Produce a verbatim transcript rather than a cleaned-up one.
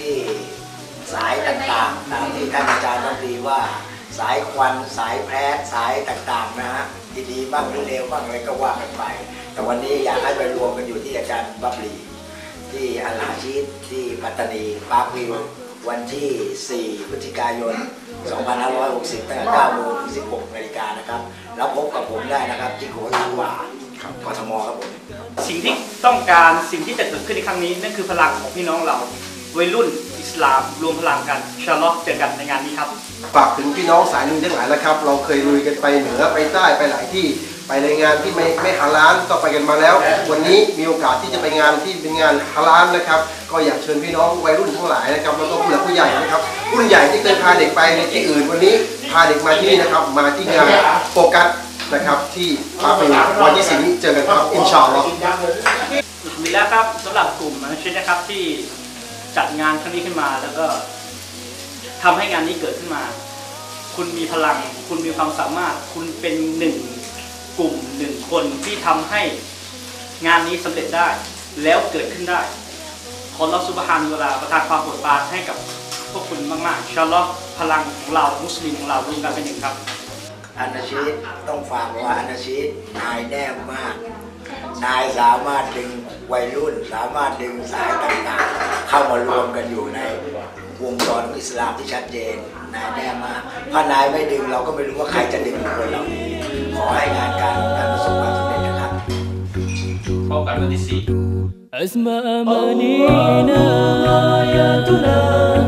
ที่สายต่างๆตามที่ท่านอาจารย์ต้องดีว่าสายควันสายแพทสายต่างๆนะฮะดีๆบ้างหรือเลวบ้างอะไรก็ว่ากันไปแต่วันนี้อยากให้ไปรวมกันอยู่ที่อาจารย์บับลีที่อัลลาชีดที่ปัตตานีปาร์ควิววันที่สี่พฤศจิกายนสองพันห้าร้อยหกสิบตั้งแต่เก้าโมงถึงสิบหกนาฬิกานะครับแล้วพบกับผมได้นะครับที่โคราชว่ากทมครับผมสิ่งที่ต้องการสิ่งที่จะเกิดขึ้นในครั้งนี้นั่นคือพลังของพี่น้องเราวัยรุ่นอิสลามรวมพลังกันอินชาอัลลอฮ์เจอกันในงานนี้ครับฝากถึงพี่น้องสายลุยทั้งหลายแล้วครับเราเคยลุยกันไปเหนือไปใต้ไปหลายที่ไปในงานที่ไม่ไม่ฮาลาลก็ไปกันมาแล้ววันนี้มีโอกาสที่จะไปงานที่เป็นงานฮาลาลนะครับก็อยากเชิญพี่น้องวัยรุ่นทั้งหลายนะครับแล้วก็ผู้หลักผู้ใหญ่นะครับรุ่นใหญ่ที่เคยพาเด็กไปในที่อื่นวันนี้พาเด็กมาที่นี่นะครับมาที่งานโฟกัสนะครับที่ปาร์ควิววันที่สี่นี้เจอกันครับอินชาอัลลอฮ์มีแล้วครับสำหรับกลุ่มอาชีพนะครับที่จัดงานครั้งนี้ขึ้นมาแล้วก็ทำให้งานนี้เกิดขึ้นมาคุณมีพลังคุณมีความสามารถคุณเป็นหนึ่งกลุ่มหนึ่งคนที่ทำให้งานนี้สำเร็จได้แล้วเกิดขึ้นได้ขออัลเลาะห์ซุบฮานะฮูวะตะอาลาประทานความโปรดปรานให้กับพวกคุณมากๆอินชาอัลลอฮ์พลังของเรามุสลิมของเรารวมกันเป็นหนึ่งครับอานาชีดต้องฝากว่าอานาชีดนายแน่มากนายสามารถดึงวัยรุ่นสามารถดึงสายต่างๆเข้ามารวมกันอยู่ในวงจรของอิสลามที่ชัดเจนนายแน่มากถ้านายไม่ดึงเราก็ไม่รู้ว่าใครจะดึงคนเหล่านี้ขอให้งานการของท่านประสบความสำเร็จนะครับพบกันวันที่สี่